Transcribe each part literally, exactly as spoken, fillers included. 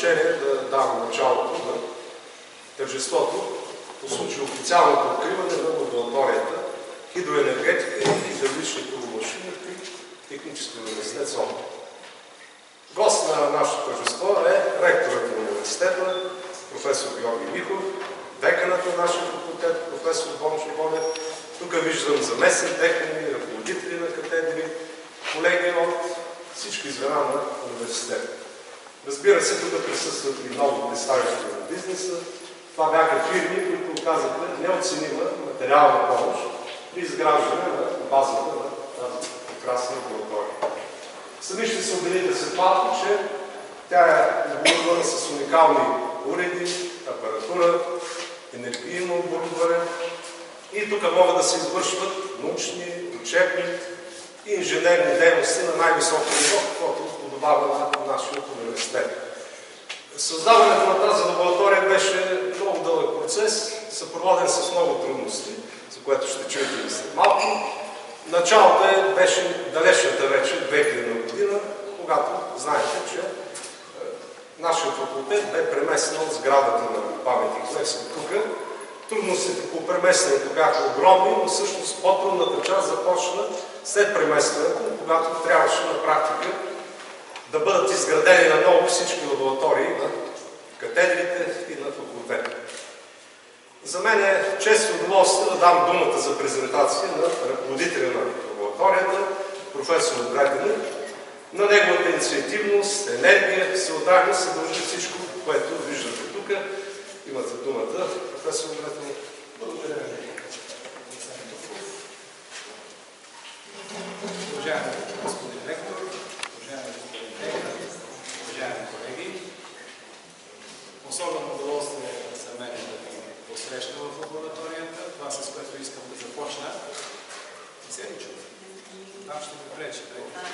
разрешение да дам началото на тържеството по случай официалното откриване на лабораторията хидроенергетика и хидравлични турбомашини при Технически университет София. Гост на нашето тържество е ректорът на университета, професор Георги Михов, деканът на нашия факултет, професор Бончо Бонев. Тук виждам заместник декани, ръководители на катедри, колеги от всички звена на университета. Разбира се, тук присъстват и много представители на бизнеса. Това бяха фирми, които оказаха неоценима материална помощ при изграждане на базата на тази прекрасна лаборатория. Сами ще се убедите след малко, че тя е оборудвана с уникални уреди, апаратура, енергийно оборудване и тук могат да се извършват научни, учебни и инженерни дейности на най-високо ниво, каквото подобава на нашия университет. Създаването на тази лаборатория беше много дълъг процес, съпроводен с много трудности, за което ще чуете и след малко. Началото е, беше далечната вече две хиляда година, когато знаете, че е, нашия факултет бе преместен от сградата на паметник Левски тук. Трудностите по преместването бяха огромни, но всъщност по-трудната част започна след преместването, когато трябваше на практика да бъдат изградени на ново всички лаборатории на катедрите и на факултета. За мен е често удоволствие да дам думата за презентация на ръководителя на лабораторията, професор Бреденов. На неговата инициативност, енергия, всеотдайност се дължи всичко, което виждате тук. Имате думата, професор Бреденов. Благодаря ви. Уважаеми господин ректор, уважаеми господин декан, уважаеми колеги, особено удоволствие за мен да ви посрещна в лабораторията. Това, с което искам да започна. Не се ли чува? Там ще ви пречи.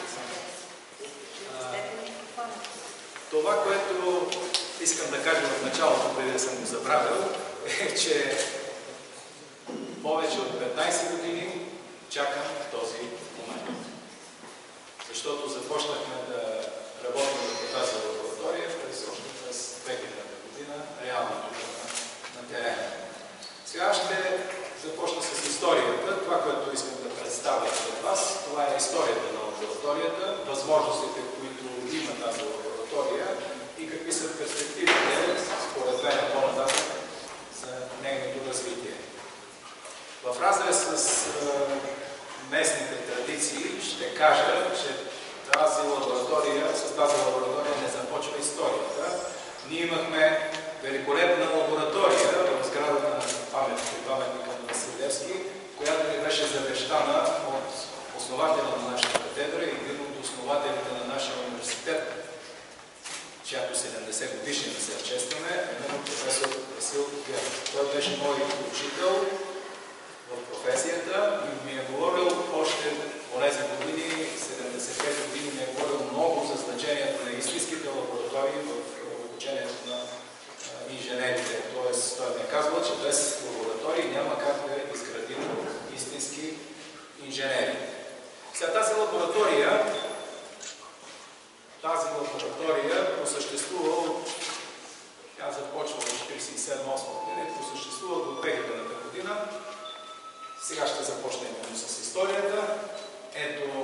Това, което искам да кажа в началото, преди да съм го забравил, е, че повече от петнайсет години чакам този момент. Защото започнахме да работим по тази лаборатория през още през две хиляда година, реално тук на, на терена. Сега ще започна с историята. Това, което искам да представя пред вас, това е историята на лабораторията, възможностите, които има тази лаборатория и какви са перспективите, според мен, по-нататък за нейното развитие. В разрез с местните традиции ще кажа, че тази лаборатория, с тази лаборатория не започва историята. Ние имахме великолепна лаборатория в сградата на паметника на Васил Левски, която ни беше завещана от основателя на нашата катедра и един от основателите на нашия университет, чиято седемдесет годишнина се честваме, именно професор Васил Геров. Той беше мой учител в професията и ми е говорил още по тези години, седемдесетте години, ми е говорил много за значението на истинските лаборатории в обучението на инженерите. Тоест, той ми е казвал, че без лаборатории няма как да изградим истински инженери. Сега тази лаборатория, тази лаборатория просъществува от, тя започва в четирийсет и седма осма година и просъществува до две хилядната година. Сега ще започнем с историята. Ето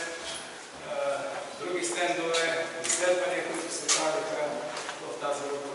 други стендове, изследвания, които се правиха в тази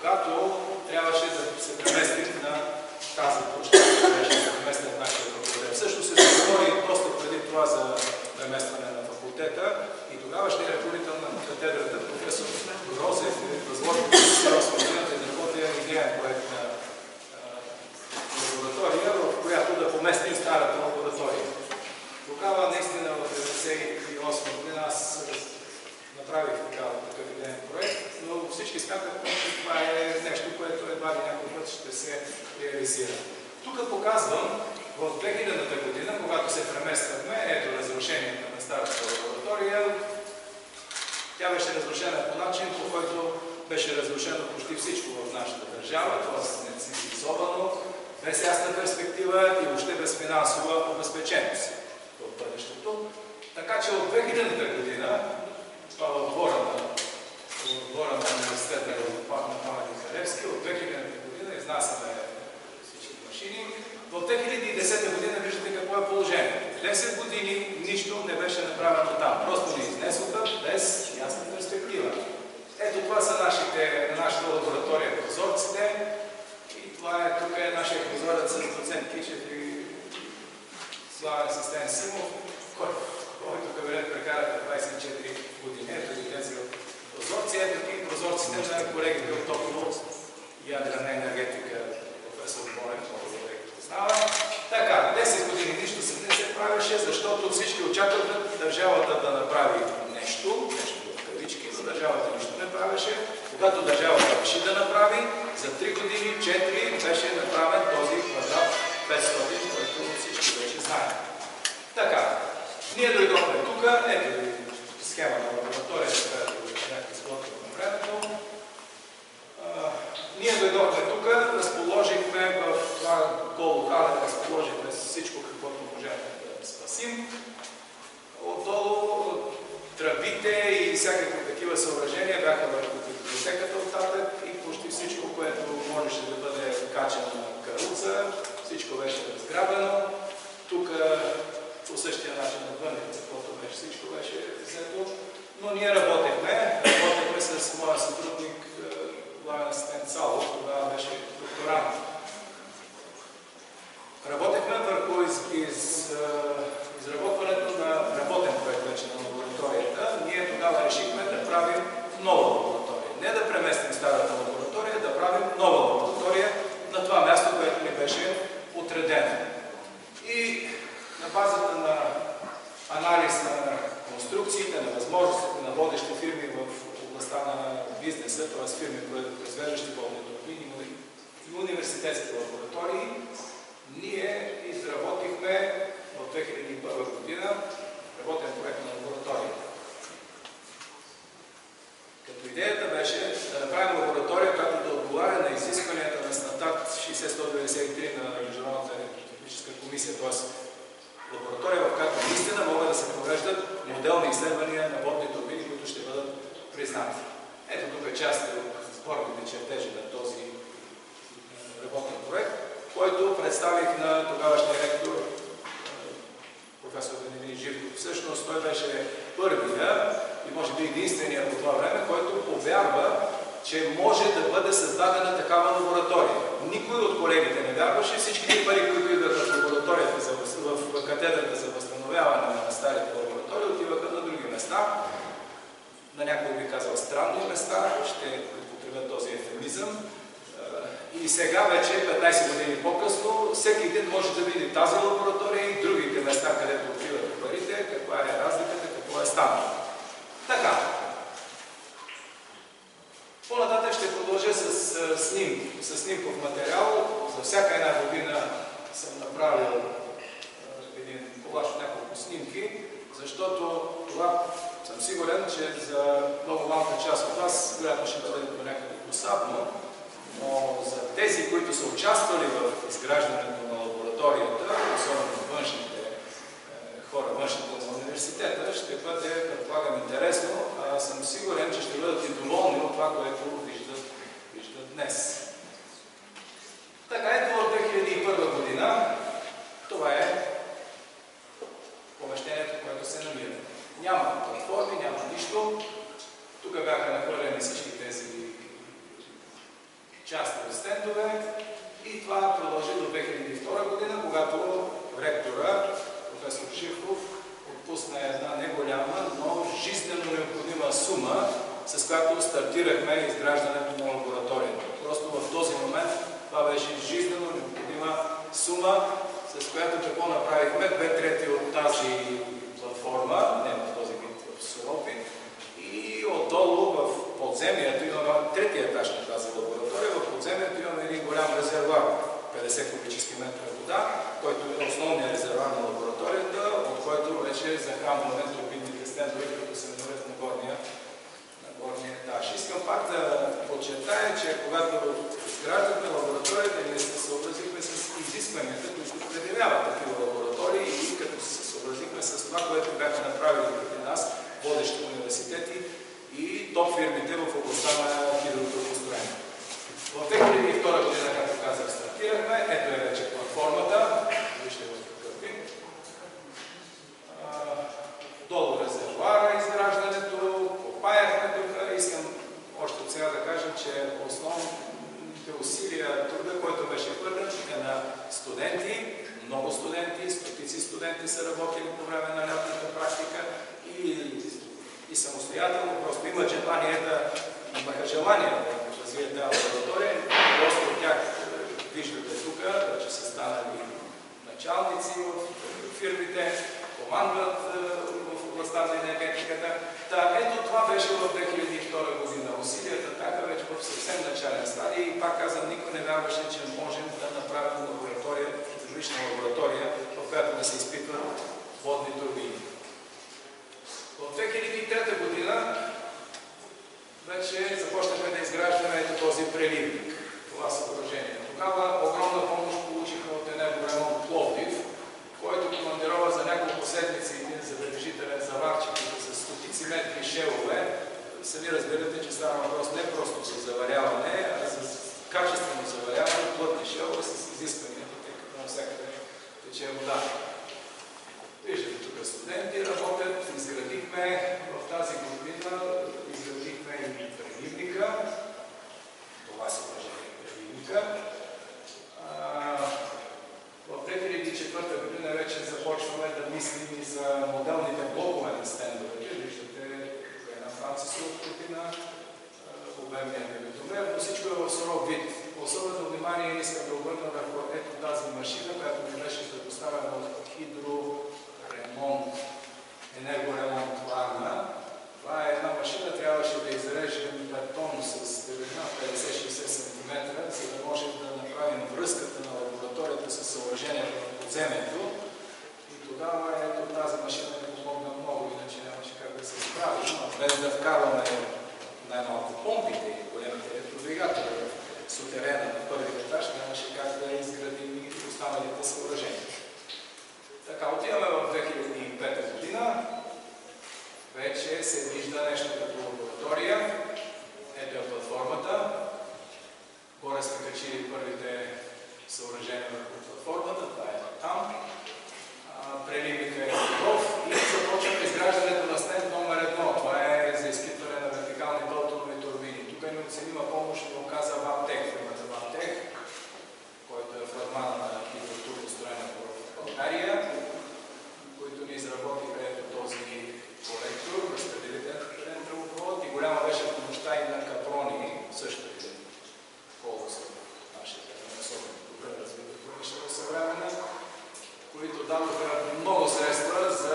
когато трябваше да се преместим на тази площадка, трябваше да се преместим в нашия факултет. Също се говори доста преди това за преместване на факултета и тогавашният ръководител на катедрата, професор Розев, е възложил през хиляда деветстотин и осма година да изработи идеен проект на лаборатория, в която да поместим старата лаборатория. Тогава наистина в хиляда деветдесет и осма година аз направих такъв идеен проект, но всички смятат, че това е нещо, което едва ли някой път ще се реализира. Тук показвам в две хилядната година, когато се премествахме, ето разрушението на старата лаборатория. Тя беше разрушена по начин, по който беше разрушено почти всичко в нашата държава, т.е. нецивилизовано, без ясна перспектива и въобще без финансова обезпеченост в бъдещето. Така че от две хилядната година, това в двора на, двора на университета на Памет Михалевски, от две хилядната година изнасяме всички машини. В две хиляди и десета година виждате какво е положението. десет години нищо не беше направено там. Просто ни изнесоха без ясна перспектива. Ето това са нашите, нашата лаборатория прозорците. И това е, тук е нашия прозорец с доцент Кичев и славен асистент Симов, който кабинет прекараха двадесет и четири години. Ето ги тези прозорци. Ето и прозорците на колегите от топло ядрена енергетика, професор Бонев, много добре познава. Така, десет години нищо се не се правеше, защото всички очакваха държавата да направи нещо, нещо в кавички, но държавата нищо не правеше. Когато държавата реши да направи, за три години, четири беше направен този квадрат петстотин, който всички вече знаем. Така, ние дойдохме тук, ето ви схема на лабораторията, която бях изготвил на времето. Ние дойдохме тук, разположихме в това голо хале, разположихме всичко, каквото можем да спасим. Отдолу тръбите и всякакви такива съоръжения бяха върху библиотеката оттатък и почти всичко, което можеше да бъде качено на каруца, всичко беше разграбено. Тук по същия начин отвън, каквото беше, всичко беше взето. Но ние работехме, работехме с моя сътрудник, главен асистент Салов, тогава беше докторант. Работехме върху из, из, изработването на работен проект вече на лабораторията. Ние тогава решихме да правим нова лаборатория. Не да преместим старата лаборатория, да правим нова лаборатория на това място, което ни беше отредено. И на базата на анализ на конструкциите, на възможностите на водещи фирми в областта на бизнеса, т.е. фирми, произвеждащи водни турбини и университетски лаборатории, ние изработихме в две хиляди и първа година работен проект на лабораторията. Като идеята беше да направим лаборатория, която да отговаря на изискванията на стандарт шейсет сто деветдесет и три на Международната електротехническа комисия, т.е. лаборатория, в която наистина могат да се провеждат моделни изследвания на водни турбини, които ще бъдат признати. Ето тук е част от сборните чертежи на този работен проект, който представих на тогавашния ректор професор Венелин Живков. Всъщност той беше първия и може би единствения по това време, който повярва, че може да бъде създадена такава лаборатория. Никой от колегите не вярваше. Всичките пари, които идваха в лабораторията, за, в катедрата за възстановяване на старите лаборатории, отиваха на други места. На някой би казал странни места, ще употребя този ефемизъм. И сега вече, петнадесет години по-късно, всеки един може да види тази лаборатория и другите места, където отиват парите, каква е разликата, какво е станало. Така. По-нататък ще продължа с, сним, с снимков материал. За всяка една година съм направил един колаж от няколко снимки, защото това съм сигурен, че за много малка част от вас, вероятно ще бъде до някъде досадно, но за тези, които са участвали в изграждането на лабораторията, особено външните хора, външните на университета, ще бъде, предполагам, интересно, а съм сигурен, че ще бъдат и доволни от това, което виждат, виждат днес. Така, ето в две хиляди и първа година, това е помещението, което се намира. Няма платформи, няма нищо. Тук бяха нахвърлени всички тези стартирахме изграждането на лабораторията. Просто в този момент това беше жизнено необходима сума, с която какво направихме? Две трети от тази платформа, не в този вид, в суров вид, и отдолу в подземието имаме третия етаж на тази лаборатория. В подземието имаме един голям резервуар, петдесет кубически метра вода, който е основният резервуар на лабораторията, от който вече захранваме турбинните стендове, които се намират на горния, на горния етаж. Искам пак да подчертая, че когато изграждахме лабораторията, ние се съобразихме с изискванията, които предявяват такива лаборатории и като се съобразихме с това, което бяха направили преди нас водещи университети и топ фирмите в областта на хидротрубостроение. В две хиляди и втора година, както казах, стартирахме. Ето е вече платформата. Вижте в какъв вид. Долу резервуара, изграждането, попаяхме тук. Искам още от сега да кажа, че основните усилия, труда, който беше хвърлен, е на студенти, много студенти, стотици студенти са работили по време на лятната практика и, и самостоятелно просто имат желание да имаха желание да развият тази лаборатория. Просто от тях виждате тук, че са станали началници в фирмите, командват в областта на енергетиката. Та, ето това беше в две хиляди и втора година. Усилията бяха вече в съвсем начален стадий и пак казвам, никой не вярваше, че можем да направим лаборатория, хидравлична лаборатория, в която да се изпитват водни турбини. В две хиляди и трета година вече започнахме да изграждаме ето този преливник. Това съоръжение. Тогава огромна помощ получихме от Енергоремонт Пловдив, който командирова за няколко седмици един забележителен заварчик с стотици метри шелове. Сами разбирате, че става въпрос не просто за заваряване, а за качествено заваряване, плътни шелове с изискванията, тъй като навсякъде тече вода. Виждате, тук студенти работят, изградихме в тази година, изградихме и преливника. Това се въжи преливника. В две хиляди и четвърта година вече започваме да мислим и за моделните блокове на стендовете. Виждате, една французска открутина, обемния дебитомер, но всичко е в суров вид. Особено внимание искам да обърна върху ето тази машина, която ми беше предоставена от хидроремонт, енергоремонт Варна. Това е една машина, трябваше да изрежем бетон с дебелина петдесет до шейсет сантиметра, за да можем да направим връзката на лабораторията с съоръжението на подземието. И тогава ето тази машина ни помогна много, иначе нямаше как да се справи. Без да вкарваме най-малко помпите и големите електродвигатели в сутерена на първи етаж, нямаше как да изградим и останалите съоръжения. Така, отиваме в две хиляди и пета година. Вече се вижда нещо като лаборатория. Ето е платформата. Горе сме качили първите съоръжения върху платформата. Това е там. Преливника е готов и започваме изграждането на стенд номер едно. Това е за изпитване на вертикални толтонови турбини. Тук е неоценима помощ ни оказа Ваптех, фирмата Ваптех, който е флагмана на хидротрубостроенето в България, които ни изработиха ето този колектор, разпределителен тръбопровод и голяма беше помощта и на Капрони, също е колко са нашите особено добре развита промишлена съвременна, които дадоха много средства за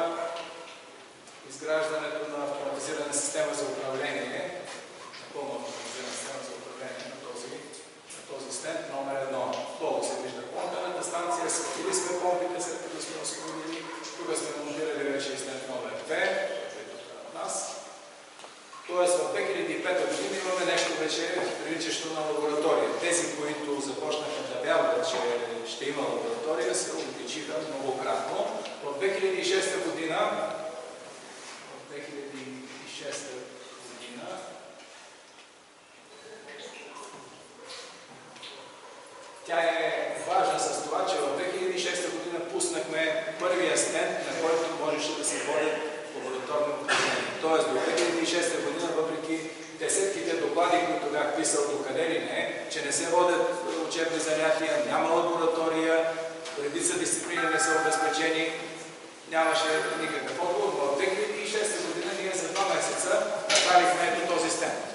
изграждането на автоматизирана система за управление, напълно автоматизирана система за управление на този, на този стенд номер едно. Долу се вижда помпената станция, светили сме помпите, след като сме освободили. Тук сме монтирали вече и стенд номер две, който е от нас. Тоест в две хиляди и пета година имаме нещо вече приличащо на лаборатория. Тези, които започнаха да вярват, че ще има лаборатория, се увеличиха многократно. В две хиляди и шеста година в две хиляди и шеста година тя е важна с това, че в две хиляди и шеста година пуснахме първия стенд, на който можеше да се водят лабораторни упражнения. Тоест до две хиляди и шеста година, въпреки десетките доклади, които бях писал докъде ли не, че не се водят учебни занятия, няма лаборатория, редица дисциплини не са обезпечени, нямаше никакъв отговор. В две хиляди и шеста година ние за два месеца направихме този стенд.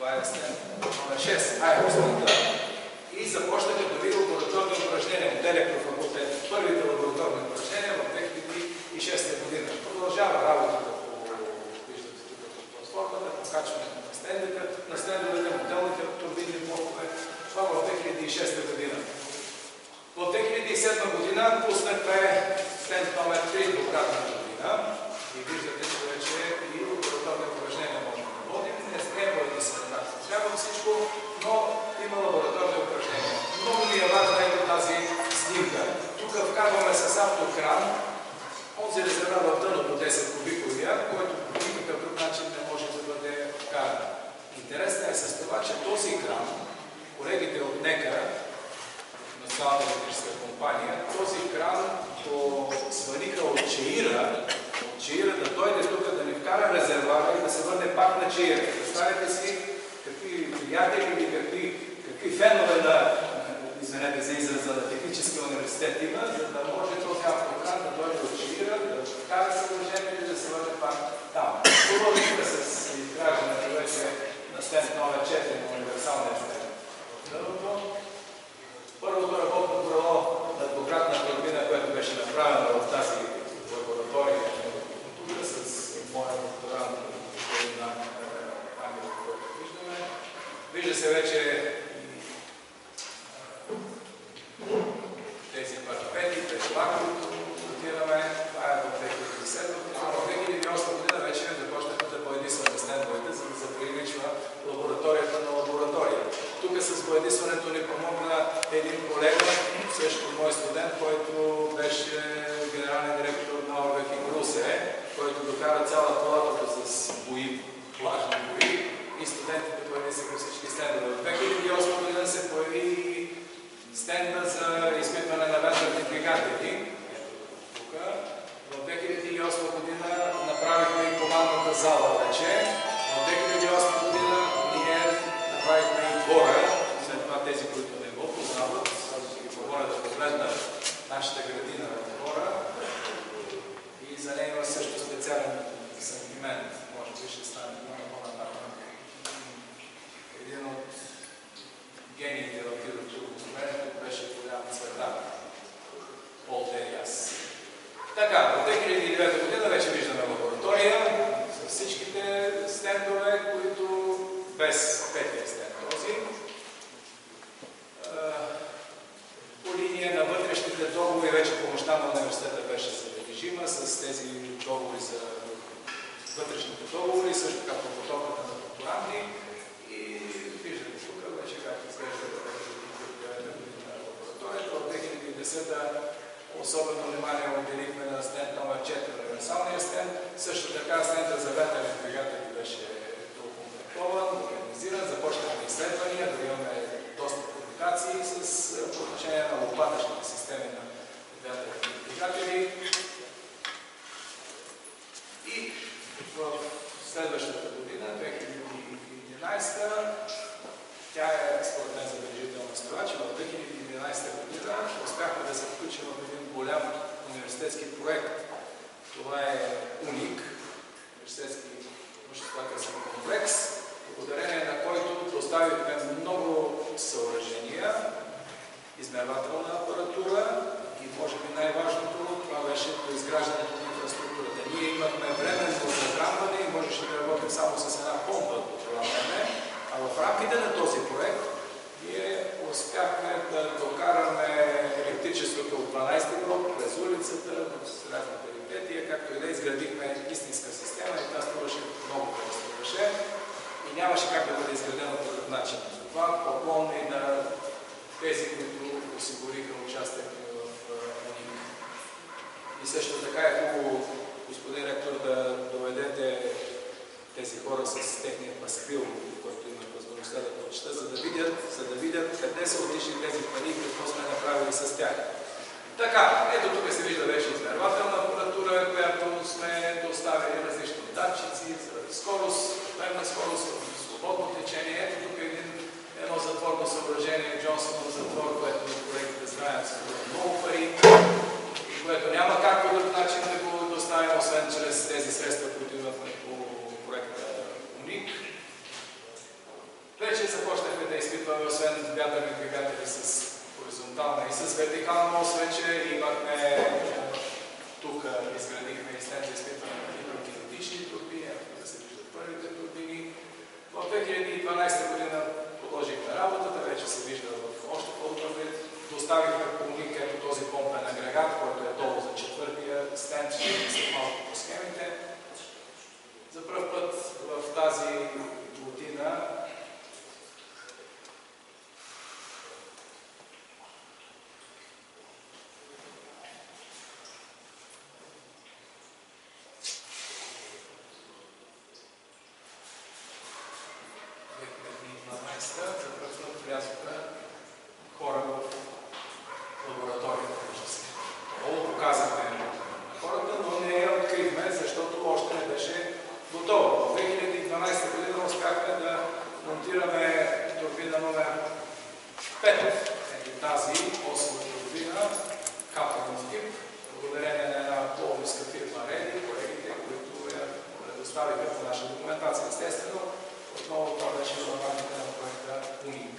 Това е стенд номер шест. Ай, стенда. И започнаха дори лабораторни упражнения от електрофакултет. Първите лабораторни упражнения в две хиляди и шеста година. Продължава работата по, виждате тук по платформата, покачването на стендите, на стендовете, моделните турбинни блокове. Това в две хиляди и шеста година. В две хиляди и седма година пуснахме стенд номер три до обратната година. И виждате, че вече и лабораторни упражнения можем да водим. Не е единствено както трябва всичко, но има лабораторни упражнения. Много ми е важна ето тази снимка. Тук вкарваме с автокран онзи резерват в дъното десет кубиковия, който по никакъв друг начин не може да бъде вкаран. Интересно е с това, че този кран, колегите от НЕКА, Национална електрическа компания, този кран го свалиха от Чаира, от Чаира да дойде тук да ни вкара резервара и да се върне пак на Чаира. Представете си какви приятели или какви, какви фенове на, извинете за израза, на техническия университет има, за да може този автокран да дойде от Чаира, да вкара съоръжение и да се върне пак там. Продължихме с изграждането вече на стенд номер четири на универсалния стенд. Първото работно крило на двукратна турбина, което беше направено в тази лаборатория тук с моя докторант на Ангел, който виждаме. Вижда се вече тези парапети, петла, които монтираме. Това е в две хиляди и седма година. В две хиляди и осма година вече започнаха да боядисваме стендовете, за да се приличва лабораторията на лаборатория. Тук с боядисването ни помогна един колега, също мой студент, който беше генерален директор на Орбехи Русе, който докара цяла палатата с бои, плажни бои и студентите боядисаха всички стендове. В две хиляди и осма година се появи стенда за изпитване на вятърни двигатели. Тук. В две хиляди и осма година направихме и командната зала вече. В две хиляди и осма година ние направихме и двора. След това тези, които не го познават, аз ще ги помоля да погледнат нашата градина в двора. И за нея има също специален сантимент. Може би ще стане много по-нататък. Един от гениите в хидротурбозмерението беше голям Цветан. Пол Дериас. Така, в две хиляди и девета година вече виждаме лаборатория с всичките стендове, които без петия стенд този. По линия на вътрешните договори вече помощта на университета беше забележима с тези договори за вътрешните договори, също така по потоката на докторанти. И виждате тук вече как изглежда в две хиляди и девета година лабораторията. В две хиляди и десета особено внимание отделихме на стенд номер четири, универсалния стенд. Също така стендът за вятърни двигатели беше доукомплектован, организиран, започнахме изследвания, да имаме доста публикации с по отношение на лопатъчните системи на вятърни двигатели. И в следващата година, две хиляди и единадесета, тя е според мен забележителна с това, че в две хиляди и единадесета година успяхме да се включим в един голям университетски проект. Това е УНИК, университетски научно-изследователски комплекс, благодарение на който доставихме много съоръжения, измервателна апаратура и може би най-важното това беше по изграждането на инфраструктурата. Ние имахме временно захранване и можеше да работим само с една помпа по това време, а в рамките на този проект ние успяхме да докараме електричеството от дванадесети блок през улицата, с разни перипетия, както и да изградихме истинска система и това струваше много да струваше и нямаше как да бъде изградено по друг начин. Това поклон и на тези, които осигуриха участието в УНИК. И също така е хубаво, господин ректор, да доведете тези хора с техния пасквил, който имат възможността да прочета, за да видят, за да видят къде са отишли тези пари и какво сме направили с тях. Така, ето тук се вижда вече измервателна апаратура, която сме доставили различни датчици за скорост, певна скорост, свободно течение. Ето тук е един, едно затворно съображение, Джонсонов затвор, което колегите знаят, са много пари, което няма как по друг начин да го доставим, освен чрез тези средства, които имахме по проекта УНИК. изпитваме освен вятърни двигатели с хоризонтална и с вертикална ос, вече имахме, тук изградихме и стенд за изпитване на хидрокинетични турбини, тук да се виждат първите турбини. В две хиляди и дванадесета година продължихме работата, вече се вижда в още по-добър вид. Доставихме помник ето този помпен агрегат, който е долу за четвъртия стенд, ще ви се малко по схемите. За пръв път в тази година за пръв път влязоха хора в лабораторията. Много показахме на хората, но не я открихме, защото още не беше готова. В две хиляди и дванадесета година успяхме да монтираме турбина номер пет. Тази осма турбина, капълнов тип, благодарение на една по-ниска фирма Реди, колегите, които я предоставиха по наша документация. Естествено, отново това беше в рамките на проекта УНИК.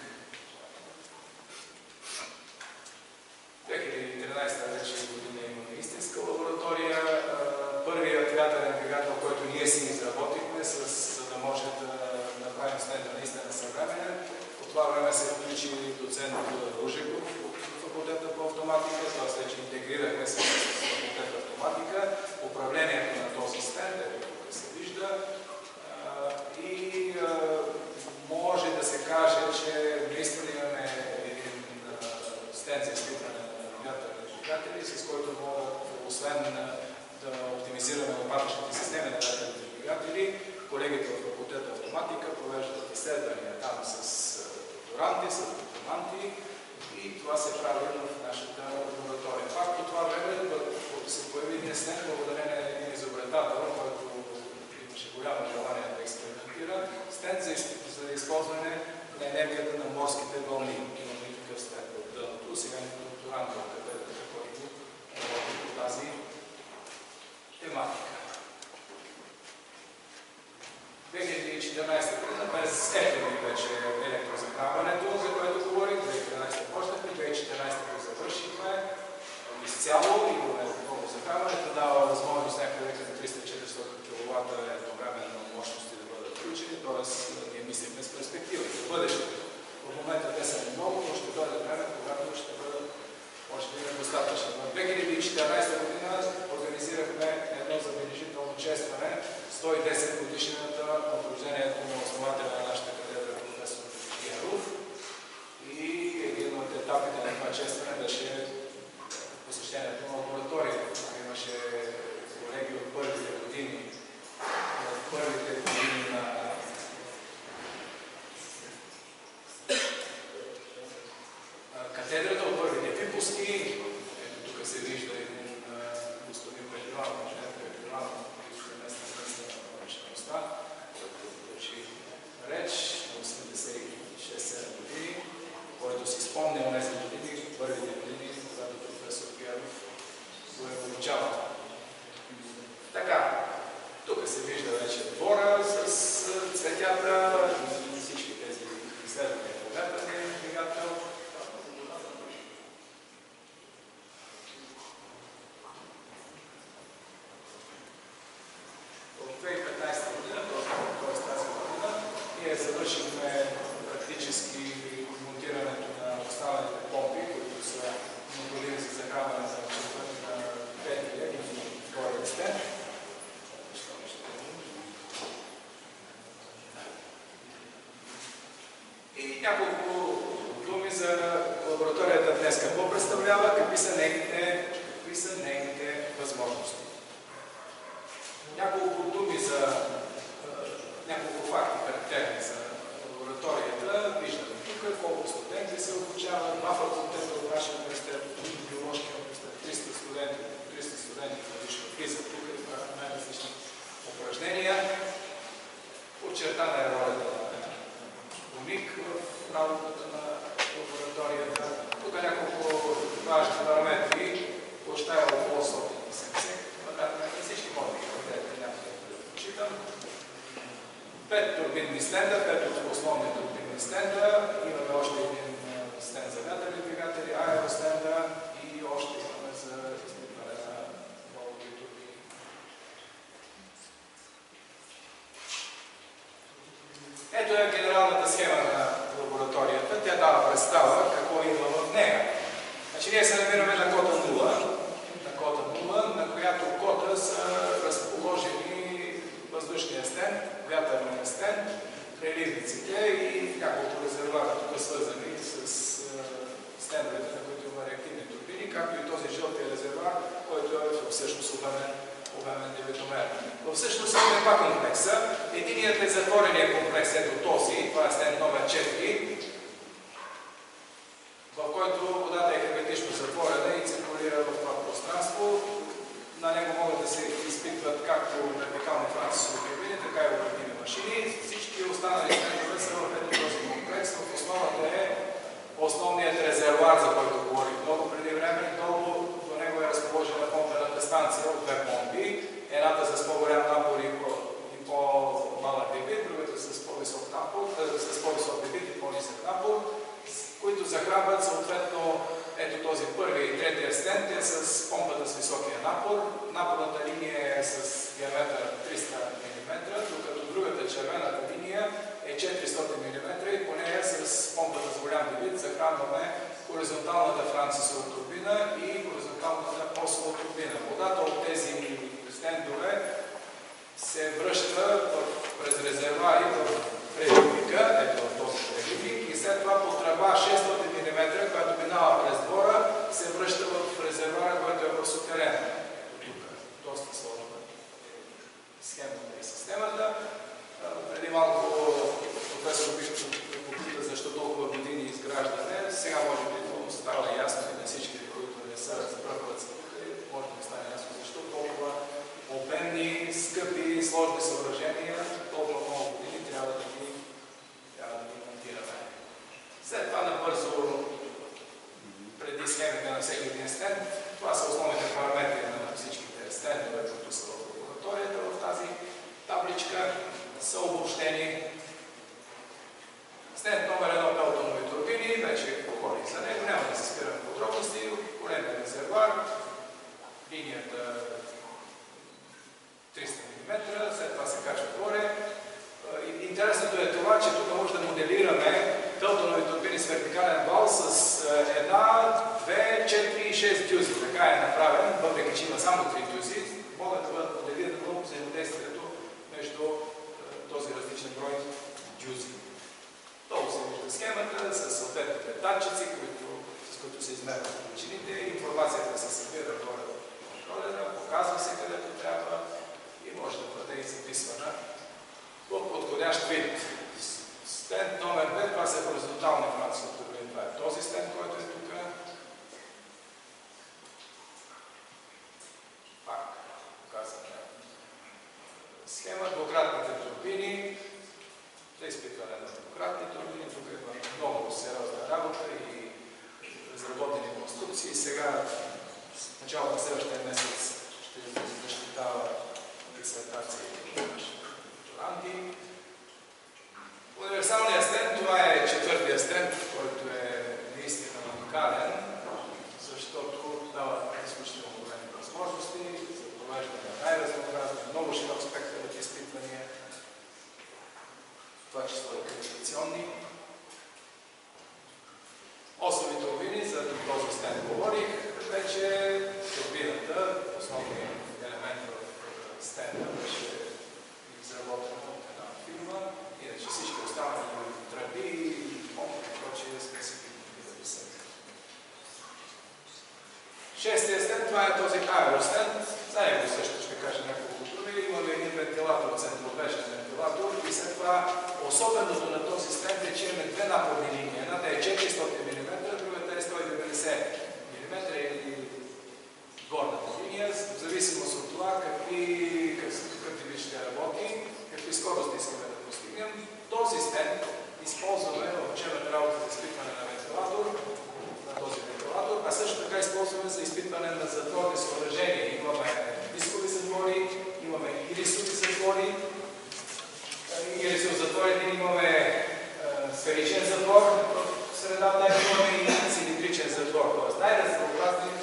две хиляди и тринадесета вече година имаме истинска лаборатория. Първият вятърен двигател, който ние си изработихме, за да може да направим стенда наистина съвременен. По това време се включи доцент Ружеков от факултета по автоматика, т.е. вече интегрирахме се с факултета автоматика. Управлението на този стенд, тук се вижда. И може да се каже, че наистина имаме един стенд за изпитване на вятърни двигатели, с който могат, освен да оптимизираме лопатъчните системи на вятърните двигатели, колегите от факултета автоматика провеждат изследвания там с докторанти, с дипломанти и това се прави в нашата лаборатория. Пак по това време, когато се появи днес след, благодарение на един изобретател, който имаше голямо желание да експериментира, стенд за, за използване на енергията на морските вълни. Имаме и такъв стенд от дъното. Сега е докторант от катедрата, който работи по тази тематика. две хиляди и четиринадесета година, без ефтини вече електрозахранването, за което говорих, две хиляди и тринадесета почнахме, две хиляди и четиринадесета го завършихме. Изцяло имаме много захранването, дава възможност някъде към триста до четиристотин киловата едновременно мощности да бъдат включени, т.е. ние мислихме с перспектива за бъдещето. В момента те са много, но ще дойде време, когато ще бъдат може да има достатъчно. В две хиляди и четиринадесета година организирахме едно забележително честване, сто и десет годишнината от рождението на основателя на нашата катедра, професор Генов. И един от етапите на това честване беше посещението на лабораторията. Имаше колеги от първите години, от първите години на катедрата, от първите випуски. Ето тук се вижда един господин Петрованов, инженер Петрованов, който е местна местна на общността, който получи реч на осемдесет и шест седем години, който си спомня от тези години, първите години, когато професор Геров го е получавал. Така, тук се вижда вече двора с цветята и всички тези изследвания по вятърния двигател. В две хиляди и петнадесета година, т.е. тази година, ние завършихме практически монтирането на останалите помпи, които са необходими за захранване за четвърти на петия и втория стенд. И няколко думи за лабораторията днес. Какво представлява, какви са нейните, какви са нейните възможности. Няколко думи за няколко факти характерни за лабораторията. Виждаме тук колко студенти се обучават, два факултета от нашия университет, биологическия университет, триста студенти, триста студенти годишно влизат тук и правят най-различни упражнения. Подчертана е ролята на УНИК в работата на лабораторията. Тук няколко важни параметри. Площта е около сто и седемдесет квадратни метра. Всички могат да ги видите някакъв да почитам. Пет турбинни стенда, пет от основни турбинни стенда. Имаме се намираме на кота нула, на кота нула, на която кота са разположени въздушния стенд, вятърния стенд, преливниците и няколко резервуара, тук свързани с стендовете, на които има реактивни турбини, както и този жълтия резервуар, който е всъщност обемен, обемен деветомер. Но всъщност имаме два комплекса. Единият е затворения комплекс, ето този, това е стенд номер четири, в който водата е херметично затворена и циркулира в това пространство. На него могат да се изпитват както вертикални францисови турбини, така и обратими машини. Всички останали стендове са в ето този комплекс. В основата е основният резервуар, за който говорих много преди време. Долу до него е разположена помпената станция от две помпи. Едната с по-голям напор и по-малък дебит, другата с по-висок напор, с по-висок дебит и по-нисък напор, които захранват съответно ето този първи и третия стенд е с помпата с високия напор. Напорната линия е с диаметър триста милиметра, докато другата червената линия е четиристотин милиметра и по нея с помпата с голям дебит захранваме хоризонталната францисова турбина и хоризонталната осова турбина. Водата от тези стендове се връща през резервуари в преливника, ето в този преливник, и след това по тръба шестстотин милиметра, която минава през двора, се връща в резервуара, който е в сутерена. Тук доста сложна схемата и системата. Преди малко професор Бишов попита защо толкова години изграждане. Сега може би става ясно и на всички, които не са разбръхват се тук, може да стане ясно защо толкова обемни, скъпи, сложни съоръжения, толкова много години трябва да ги, трябва да ги монтираме. След това набързо, преди схемите на всеки един стенд, това са основните параметри на всичките стендове, които са в лабораторията в тази табличка, са обобщени. Стенд номер едно пелтонови турбини, вече говорих за него, няма да се спирам в подробности, големия резервуар, линията триста милиметра, след това се качва горе. Интересното е това, че тук може да моделираме пелтонови турбини с вертикален вал с една, две, четири и шест дюзи. Така е направен, въпреки че има само три дюзи, могат да бъдат моделирани много взаимодействието между този различен брой дюзи. Долу се вижда схемата с съответните датчици, които, с които се измерват величините. Информацията се събира горе в контролера, показва се където трябва и може да бъде и записвана в подходящ вид. Стенд номер две, това са хоризонтални францисови турбини. Това е този стенд, който е тук. Пак показваме схема. Двукратните турбини. За изпитване на двукратни турбини. Тук има много сериозна работа и разработени конструкции. Сега, в началото на следващия месец, ще защитава дисертации на нашите докторанти. Универсалният стенд, това е четвъртия стенд, който е наистина уникален, защото дава изключително големи възможности за провеждане на най-разнообразни, много широк спектър от изпитвания, това число и калибрационни. Осови турбини, за този стенд говорих вече. Турбината, основният елемент в стенда, беше изработен от една фирма. Иначе всички останали тръби и помпи, прочие специфични да ви са. Шестия стенд, това е този аеростенд. За него също ще кажа няколко думи. Имаме един вентилатор, центробежен вентилатор и след това особеното на този стенд е, че имаме две напорни линии. Едната е четиристотин милиметра, другата е сто и деветдесет милиметра или горната линия, в зависимост от това какви, какъв вид ще работи, какви скорости искаме да постигнем. Този стенд използваме в учебната работа за изпитване на вентилатор, на този вентилатор, а също така използваме за изпитване на затворни съоръжения. Имаме дискови затвори, имаме ирисови затвори. Ирисов затворите имаме е, сферичен затвор в средата, имаме и цилиндричен затвор. Тоест най-разнообразни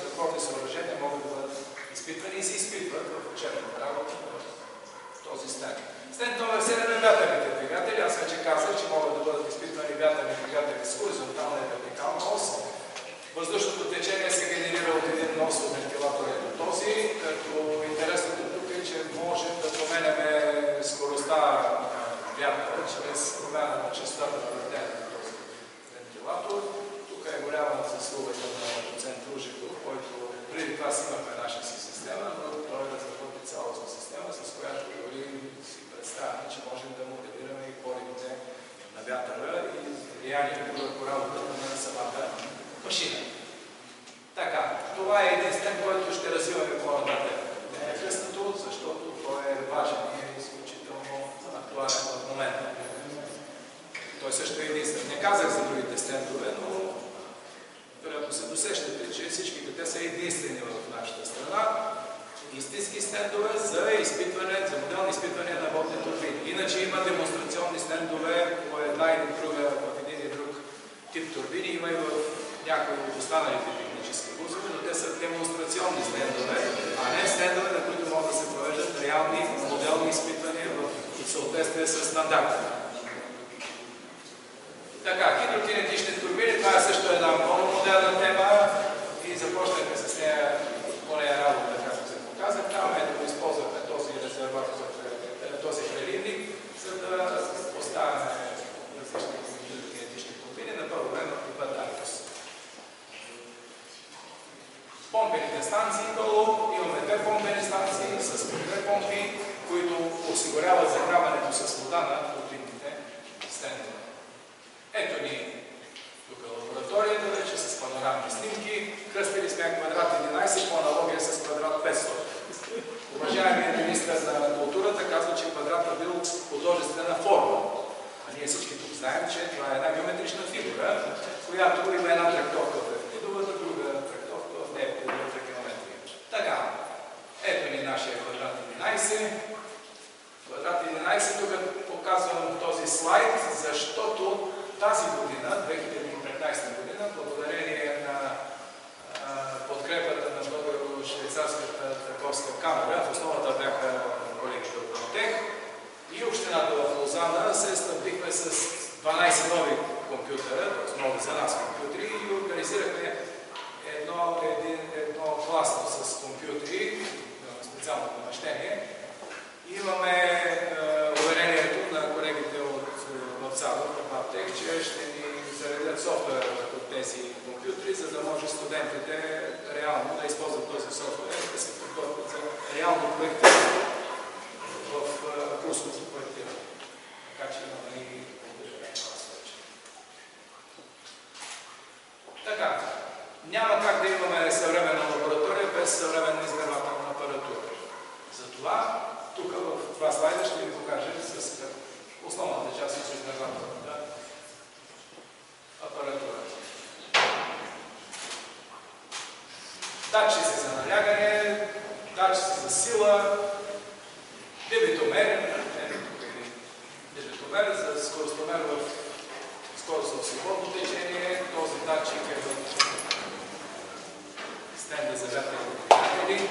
това си имахме наша си система, но той разработи цялостна система, с която дори си представяме, че можем да моделираме и полетите на вятъра и влиянието върху работата на самата машина. Така, това е единствен, който ще развиваме по-нататък непрекъснато, защото той е важен и е изключително актуален в момента. Той също е единствен. Не казах за другите стендове, но вероятно се досещате, че всичките те са единствени в нашата страна. Истински стендове за изпитване, за моделни изпитвания на водни турбини. Иначе има демонстрационни стендове по една или друга, в един или друг тип турбини. Има и в някои от останалите технически вузове, но те са демонстрационни стендове, а не стендове, на които могат да се провеждат реални моделни изпитвания в съответствие с стандарта. Така, хидрокинетични турбини, това е също една много модерна тема и започнахме с нея по нея работа, както се показах. Там ето да използвахме този резерватор, този преливник, за да поставяме различни хидрокинетични турбини на първо време от типа Даркос. Помпените станции долу, имаме две помпени станции с две помпи, които осигуряват захранването с вода на турбините стендове. Ето ни тук лабораторията вече с панорамни снимки. Кръстили сме квадрат единайсет по аналогия с квадрат петстотин. Уважаемият министър на културата казва, че квадратът бил художествена форма. А ние всички тук знаем, че това е една геометрична фигура, която има една трактовка в евклидовата, друга трактовка в неевклидовата геометрия. Така, ето ни нашия квадрат единайсет. Квадрат единайсет, тук показвам този слайд, защото тази година, две хиляди и петнайсета година, благодарение на а, подкрепата на Българо-швейцарската търговска камера, в основата бяха колегите от Антех и общината в Лозана, се снабдихме с дванайсет нови компютъра, нови за нас компютри и организирахме едно, един, едно класно с компютри, специално помещение. Имаме е, уверението на колегите от Вапцаров, от Аптек, че ще ни заредят софтуер от тези компютри, за да може студентите реално да използват този софтуер, да се подготвят за реално проектиране в курсовото проектиране. Така че имаме и удържане клас вече. Така, няма как да имаме съвременна лаборатория без съвременна измервателна апаратура. Затова тук в това слайда ще ви покажа с основната част от измервателната апаратура. Датчици за налягане, датчици за сила, дебитомер, дебитомер за скоростомер в скорост в свободно течение. Този датчик е в стенда за вятърни двигатели.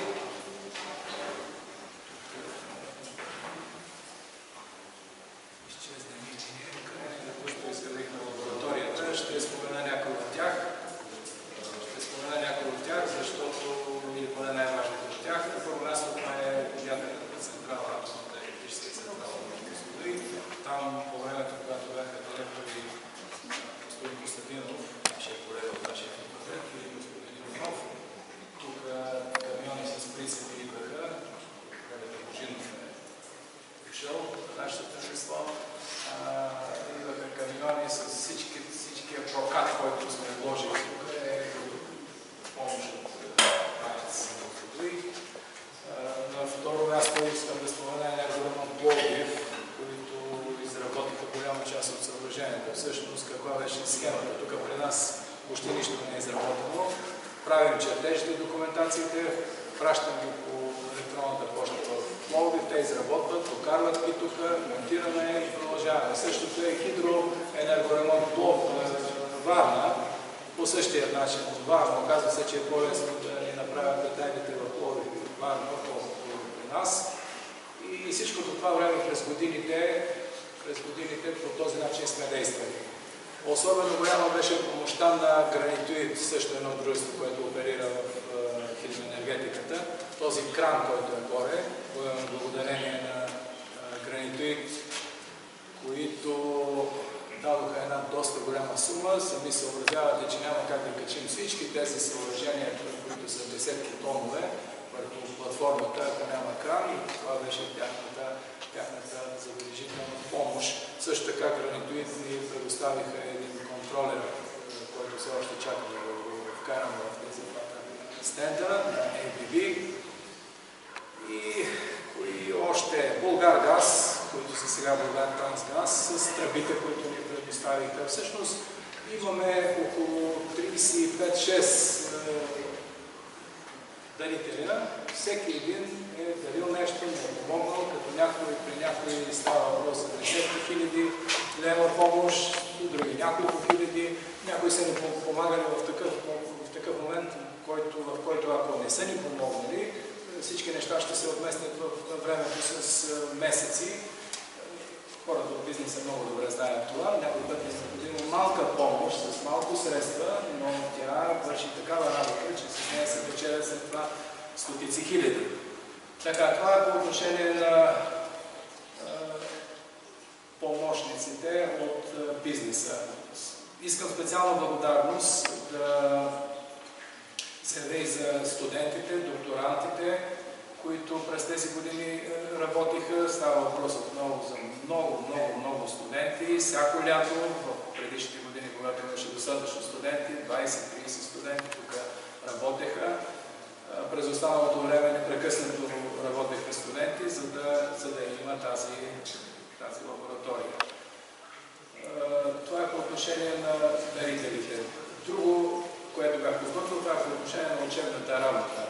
Ще спомена някои от тях. Ще спомена някои от тях, защото или поне най-важните от тях. На първо място това е ядрената централа, атомната електрическа централа в Козлодуй. Там по времето, когато бяха директори господин Костадинов, нашия колега от нашия факултет, и господин Иванов, тук камиони с прицепи идваха, колегата Божинов е дошъл на нашето тържество. Идваха камиони с всички прокат, който сме вложили тук, е помощ от Аймец на Козлодуй. На второ място искам да спомена енергоремонт Пловдив, които изработиха голяма част от съоръжението. Всъщност, каква беше схемата? Тук при нас почти нищо не е изработено. Правим чертежите, документациите, пращам ги по електронната почта в Пловдив, те изработват, докарват ги тук, монтираме и продължаваме. Същото е хидроенергоремонт Варна, по същия начин от Варна. Оказва се, че е по-лесно да ни направят детайлите в Пловдив и Варна, отколкото при нас. И всичкото това време през годините, през годините по този начин сме действали. Особено голяма беше помощта на Гранитуит, също едно дружество, което оперира в хидроенергетиката. Този кран, който е горе, благодарение на Гранитуит, които дадоха една доста голяма сума. Сами съобразявате, че няма как да качим всички тези съоръжения, които са десетки тонни предоставиха един контролер, който все още чакаме да го вкарам в тези двата стенда на Ей Би Би. И кои още? Булгаргаз, които са сега Булгартрансгаз, с тръбите, които ни предоставиха. Всъщност имаме около тридесет и пет шест дарителя. Всеки един е дарил нещо, не е помогнал, като някой при някой става въпрос за десетки хиляди лева помощ, други няколко хиляди. Някои са ни помагали в такъв, в такъв момент, който, в който ако не са ни помогнали, всички неща ще се отместят в времето с месеци. Хората от бизнеса много добре знаят това. Някой път е необходима малка помощ с малко средства, но тя върши такава работа, че с нея се печелят след това стотици хиляди. Така, това е по отношение на а, помощниците от а, бизнеса. Искам специална благодарност да заявя и за студентите, докторантите, които през тези години работиха. Става въпрос отново за много, много, много студенти. Всяко лято, в предишните години, когато имаше достатъчно студенти, двайсет трийсет студенти тук работеха. През останалото време непрекъснато работеха студенти, за да, за да има тази, тази лаборатория. Това е по отношение на дарителите. Друго, което бях подготвил, това е по отношение на учебната работа.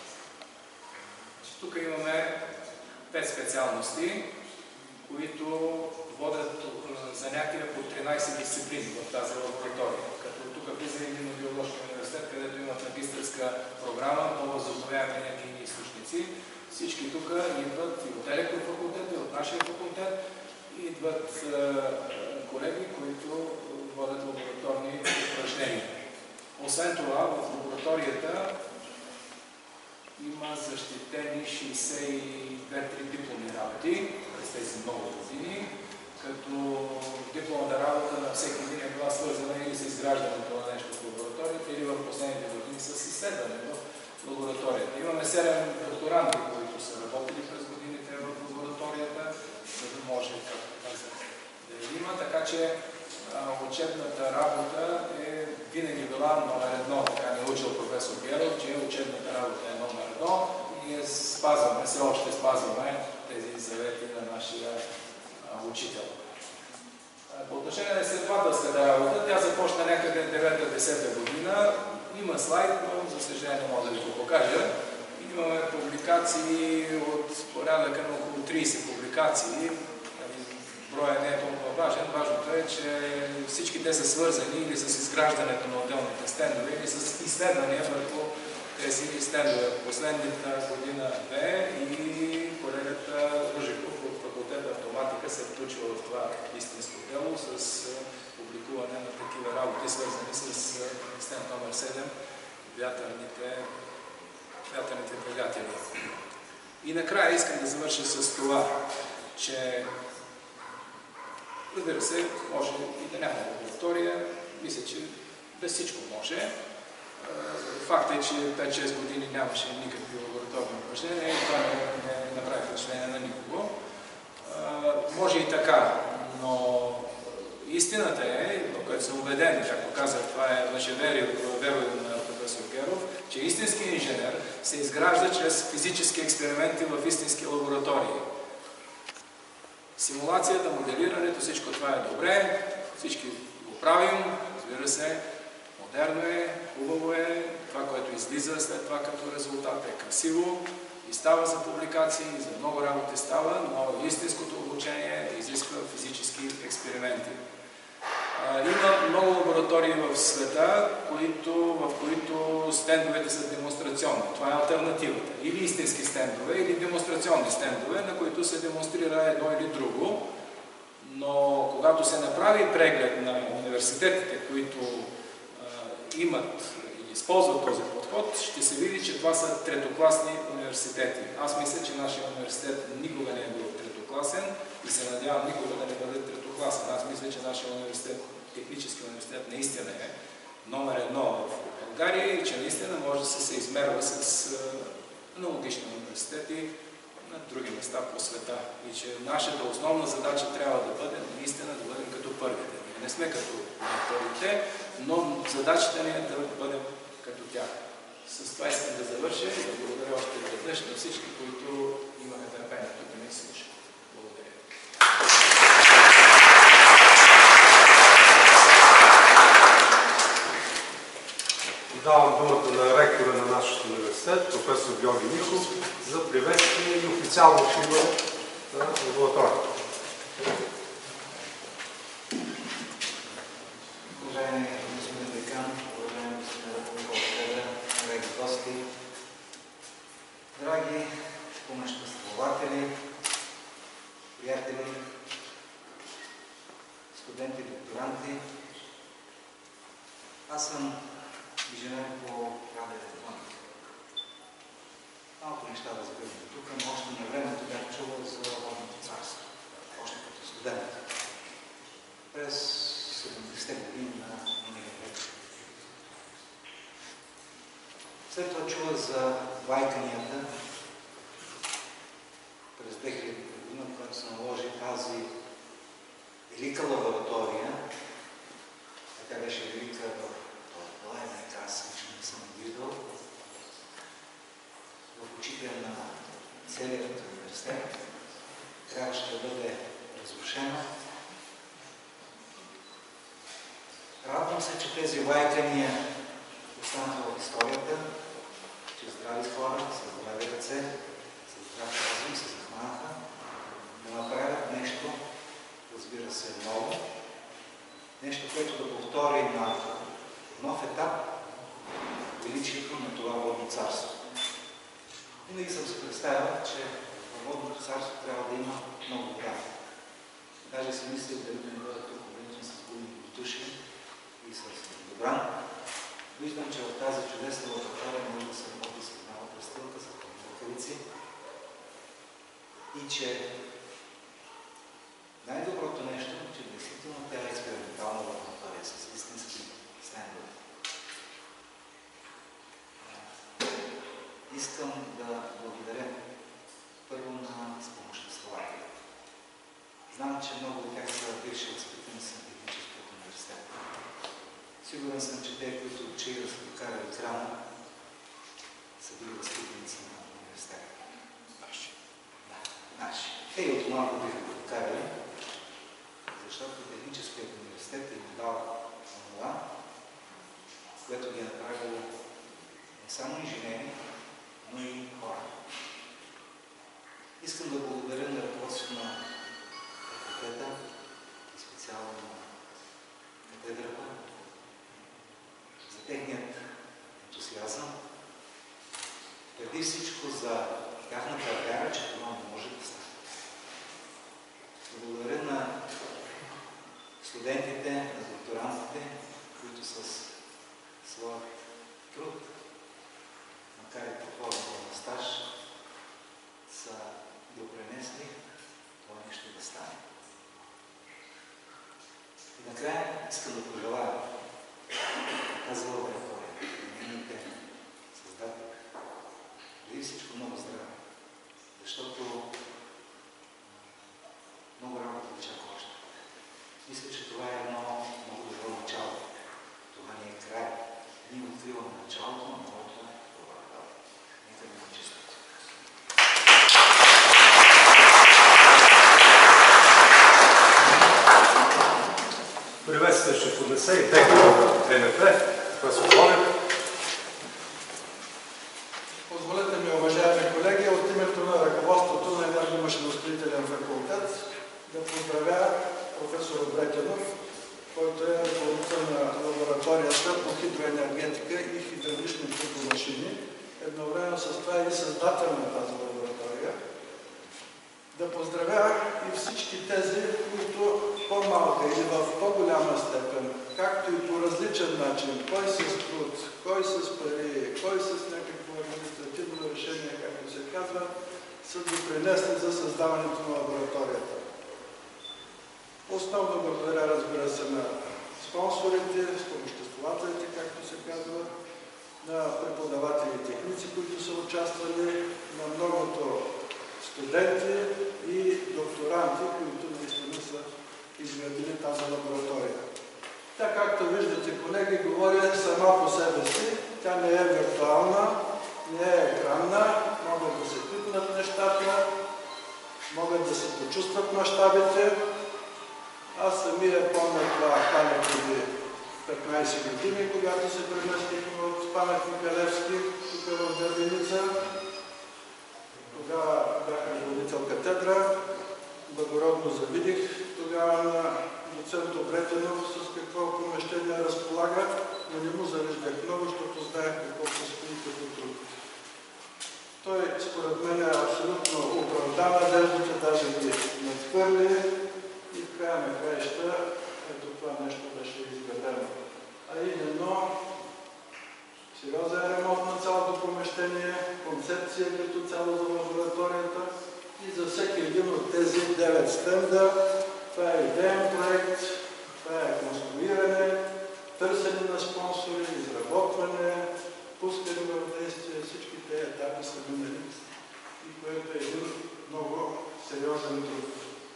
Тук имаме пет специалности, които водят занятия по тринайсет дисциплини в тази лаборатория. Като тук влиза един биологичен университет, където имат магистърска програма по възобновяеми енергийни източници. Всички тук идват и от електрофакултет, и от нашия факултет, идват колеги, които водят лабораторни упражнения. Освен това, в лабораторията има защитени шейсет и две три дипломни работи през тези много години, като дипломната работа на всеки един е била свързана или с изграждането на нещо в лабораторията, или в последните години с изследване в лабораторията. Имаме седем докторанти, които са работили през годините в лабораторията, за да може, както казах, да има. Така че учебната работа е винаги била номер едно, така ни е учил професор Геров, че учебната работа е номер едно. Ние спазваме, все още спазваме тези завети на нашия а, учител. А, по отношение на изследователската работа, тя започна някъде девета-десета година. Има слайд, но за съжаление не мога да ви го покажа. Имаме публикации от порядъка на около трийсет публикации. Броя не е толкова важен. Важното е, че всички те са свързани или с изграждането на отделните стендове, или с изследвания върху тези стендове. Последната година две и колегата Ружиков от факултета автоматика се включва в това истинско дело с публикуване на такива работи, свързани с стенд номер седем, вятърните, вятърните двигатели. И накрая искам да завърша с това, че разбира се, може и да няма лаборатория. Мисля, че без всичко може. Факт е, че пет-шест години нямаше никакви лабораторни упражнения и това не, не направи впечатление на никого. Може и така, но истината е, в което съм убеден, както казах, това е лъжеверие на професор Геров, че истински инженер се изгражда чрез физически експерименти в истински лаборатории. Симулацията, моделирането, всичко това е добре, всички го правим, разбира се, модерно е, хубаво е, това, което излиза след това като резултат е красиво и става за публикации, и за много работи става, но истинското обучение изисква физически експерименти. Има много лаборатории в света, които, в които стендовете са демонстрационни. Това е алтернативата. Или истински стендове, или демонстрационни стендове, на които се демонстрира едно или друго. Но когато се направи преглед на университетите, които а, имат или използват този подход, ще се види, че това са третокласни университети. Аз мисля, че нашия университет никога не е бил третокласен и се надявам никога да не бъде третокласен. Аз мисля, че нашия университет, технически университет, наистина е номер едно в България и че наистина може да се, се измерва с аналогични университети на други места по света. И че нашата основна задача трябва да бъде наистина да бъдем като първите. Не сме като първите, но задачата ни е да бъдем като тях. С това искам да завърша и да благодаря още веднъж на всички, които имаха търпението да ме слушат. Благодаря. Давам думата на ректора на нашия университет, професор Георги Михов, за приветствие и официално откриване на лабораторията. Уважаеми господин декан, уважаеми господин ръководител, драги гости, драги помеществователи, приятели, студенти, докторанти, аз съм инженер по радиоелектроника. Малко неща разбирам тук, но още на времето бях чувал за Водното царство, още като студент. През седемдесетте години на миналия век. След това чувах за лайканията през две хилядата година, когато се наложи тази велика лаборатория. Тя беше велика в лайнека, аз лично не съм виждал. В очите на целият университет трябваше да бъде разрушена. Радвам се, че тези лайкания останаха в историята, че здрави хора с здрави ръце, с здрав разум се захванаха да направят нещо, разбира се, ново, нещо, което да повтори на нов етап величието на това водно царство. Винаги съм се представил, че във водното царство трябва да има много вода. Даже си мислих дали да не бъда тук облечен с гумени бутуши и с добран. Виждам, че в тази чудесна лаборатория може да се работи с една престилка, с ръкавици и че най-доброто нещо е, че действително тя е експериментална лаборатория с истински стендове. Искам да благодаря първо на спомоществователите. Знам, че много от тях са бивши възпитаници на Техническия университет. Сигурен съм, че те, които учили да са докарали крана, са били възпитаници на университета. Наши. Да, наши. Те и от малко биха го докарали, защото Техническият университет им дал това, което ги е направило не само инженери, но и хора. Искам да благодаря на ръководството на факултета и специално на катедрата за техният ентусиазъм, преди всичко за тяхната вяра, че това не може да стане. Благодаря на студентите, на докторантите, които с своят труд, макар и по форма на стаж, са допринесли това нещо да стане. И накрая искам да пожелая тази лаборатория, нейните създатели, преди всичко много здраве, защото много работа да чака още. Мисля, че това е едно много добро начало. Това не е край. Ние откриваме началото на новата лаборатория. Нека да го честите. Приветствие ще поднесе и декана на ЕНП, професор Бонев. Позволете ми, уважаеми колеги, от името на ръководството на енергомашиностроителен факултет да поздравя професор Бретенов, който е ръководител на лабораторията по хидроенергетика и хидравлични турбомашини, едновременно с това и създател на тази лаборатория. Да поздравя и всички тези, които по-малка или в по-голяма степен, както и по различен начин, кой с труд, кой с пари, кой с някакво административно решение, както се казва, са допринесли за създаването на лабораторията. Основно благодаря, разбира се, на спонсорите, спомоществователите, както се казва, на преподаватели и техници, които са участвали, на многото студенти и докторанти, които наистина са изградили тази лаборатория. Тя, както виждате, колеги, говоря сама по себе си. Тя не е виртуална, не е екранна, могат да се пипнат нещата, могат да се почувстват мащабите. Аз самия помня това стане преди петнайсет години, когато се преместихме от паметника Левски, тук в Дървеница. Тогава бях ръководител катедра. Благородно завидих тогава на доцент Обретенов с какво помещение разполага, но не му завиждах много, защото знаех какво се стои като труд. Той, според мен, е абсолютно оправда надеждите, даже ги надхвърли и в края на краища ето това нещо беше изградено. А именно сериозен ремонт на цялото помещение, концепция като цяло за лабораторията и за всеки един от тези девет стенда. Това е идеен проект, това е конструиране, търсене на спонсори, изработване, пускане в действие, всички тези етапи са минали, и което е един много сериозен труд.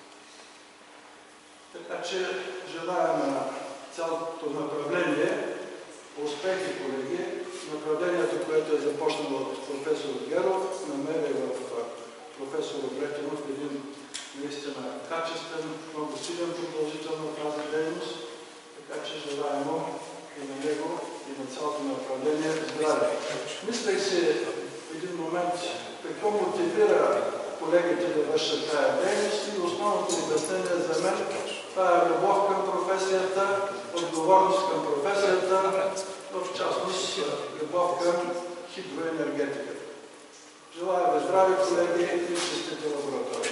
Така че желая на цялото направление успехи, колеги. Направлението, което е започнало от професор Геров, намери в професор Обретенов един наистина качествен, много силен продължител на тази дейност, така че желаем и на него, и на цялото направление здраве. Мислех си в един момент какво мотивира колегите да вършат тая дейност и основното обяснение за мен това е любов към професията, отговорност към професията, в частност любов към хидроенергетиката. Желая ви здрави, колеги, и честити лаборатории.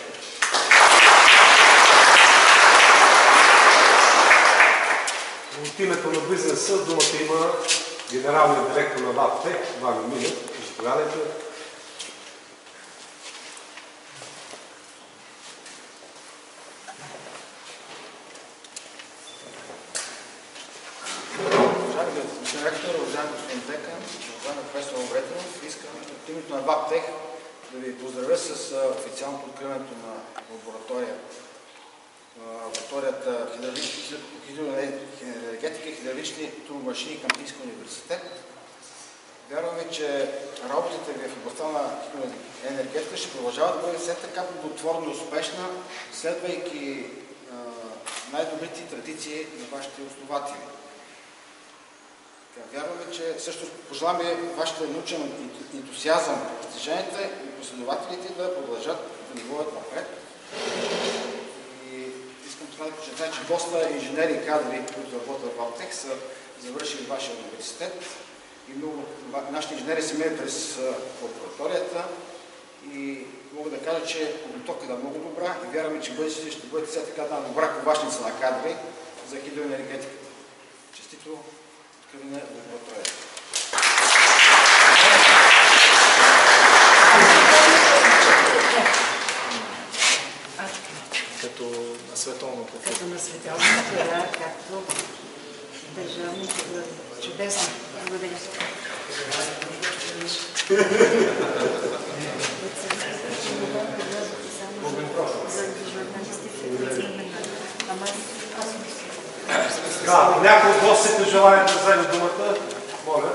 От името на бизнеса думата има генералният директор на ВАПТЕХ, Ваня Милев. Заповядайте. Уважаеми господин ректор, уважаеми господин Декан, уважаеми професор Обретенов, искам от името на ВАПТЕХ да ви поздравя с официалното откриването на лаборатория. Лабораторията хидроенергетика и хидравлични турбомашини към Софийския университет. Вярваме, че работата ви в областта на хидроенергетика ще продължава да бъде все така плодотворно успешна, следвайки най-добрите традиции на вашите основатели. Вярваме, че също пожелаваме вашите научен ентусиазъм, постиженията и последователите да продължат да ни водят напред. И искам това да подчертая, че доста инженери и кадри, които работят в ВАПТЕХ, са завършили вашия университет. И много нашите инженери са минали през лабораторията и мога да кажа, че подготовката е много добра и вярваме, че бъдещето ще бъде все така една добра ковашница на кадри за хидроенергетиката. Честито откриване на лабораторията. Като на световното. Като на световното, да, както държавните глави. Чудесно. Благодаря. Да, някой от гостите желая да вземе думата. Моля.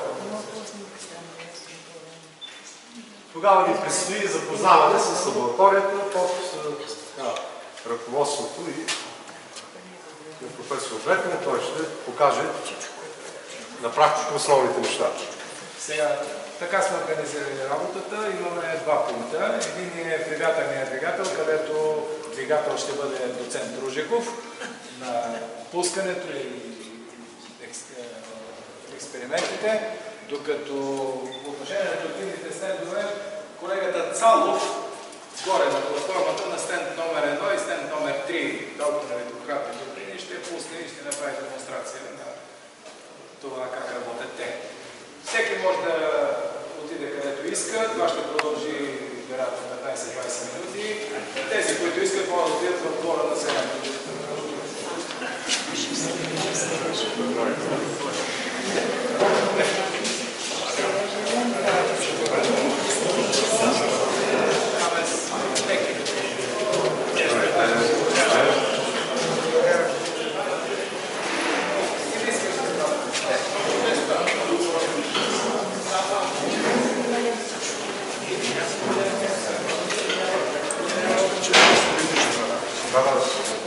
Тогава ни предстои запознаване с лабораторията под ръководството и на професор Обретенов. Той ще покаже на практика основните неща. Сега, така сме организирали работата. Имаме два пункта. Един е привятания двигател, където двигател ще бъде доцент Дружеков на пускането и експериментите, докато по отношение на турбинните стендове колегата Цалов горе на платформата на стенд номер едно и стенд номер три, доктор на видократни турбини, ще пусне и ще направи демонстрация на това как работят те. Всеки може да отиде където иска. Това ще продължи вероятно петнайсет-двайсет минути. Тези, които искат, могат да отидат в двора на селянето. Че,